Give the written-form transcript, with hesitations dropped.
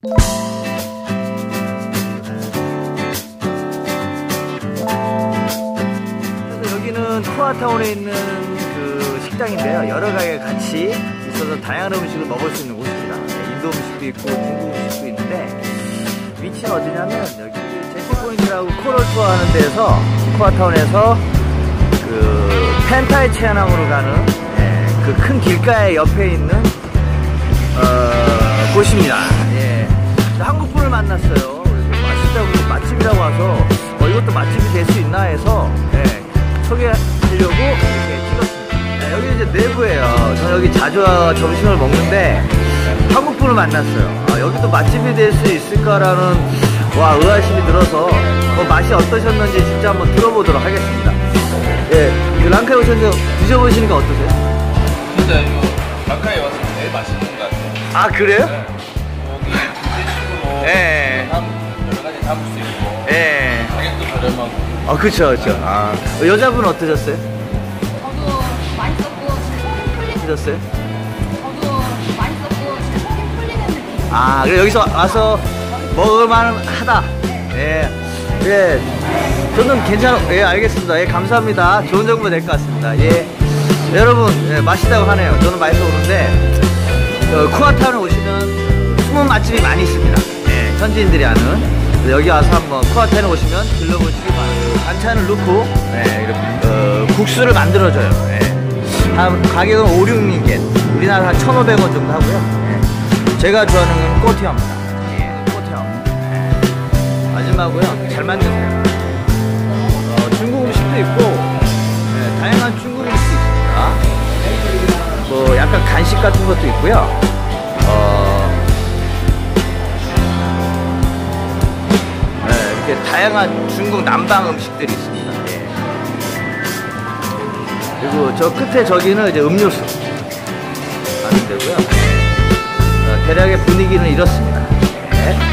그래서 여기는 코아타운에 있는 그 식당인데요. 여러 가게가 같이 있어서 다양한 음식을 먹을 수 있는 곳입니다. 인도 음식도 있고 중국 음식도 있는데 위치는 어디냐면 여기 제시포인트라고 코럴 투어 하는 데에서 코아타운에서 그 펜타이 체안함으로 가는 그 큰 길가에 옆에 있는 곳입니다. 예. 한국 분을 만났어요. 그래서 맛있다고 맛집이라고 와서 이것도 맛집이 될 수 있나 해서 소개하려고 이렇게 찍었습니다. 여기 이제 내부예요. 저는 여기 자주 점심을 먹는데 한국 분을 만났어요. 여기도 맛집이 될 수 있을까라는 의아심이 들어서 맛이 어떠셨는지 진짜 한번 들어보도록 하겠습니다. 예, 랑카에 오셔서 드셔보시니까 어떠세요? 진짜 이거 랑카에 와서 제일 맛있는 것 같아요. 아, 그래요? 네. 여기 두제식으로 예. 여러 가지 담을 수 있고 예. 가격도 저렴하고. 그쵸, 그쵸. 여자분은 어떠셨어요? 저도 맛있었고 진짜 속이 풀리는. 드셨어요? 저도 맛있었고 진짜 속이 풀리는 느낌. 그래 여기서 와서 먹을만 하다. 예. 예. 저는 예, 알겠습니다. 예, 감사합니다. 좋은 정보 될 것 같습니다. 예. 여러분, 맛있다고 하네요. 저는 맛있어 보는데, 코아타운에 오시면 숨은 맛집이 많이 있습니다. 예, 현지인들이 아는. 여기 와서 한번 코아타운에 오시면 들러보시기 바랍니다. 반찬을 넣고, 이렇게, 국수를 만들어줘요. 예. 가격은 5, 6링겐. 우리나라 한 1,500원 정도 하고요. 예. 제가 좋아하는 건 꼬티아입니다. 예, 꼬티아. 예. 마지막으로요. 잘 만드세요. 중국 음식도 있고, 다양한 중국 음식도 있습니다. 약간 간식 같은 것도 있고요. 이렇게 다양한 중국 남방 음식들이 있습니다. 예. 그리고 저 끝에 저기는 이제 음료수 하는 데고요. 대략의 분위기는 이렇습니다. 예.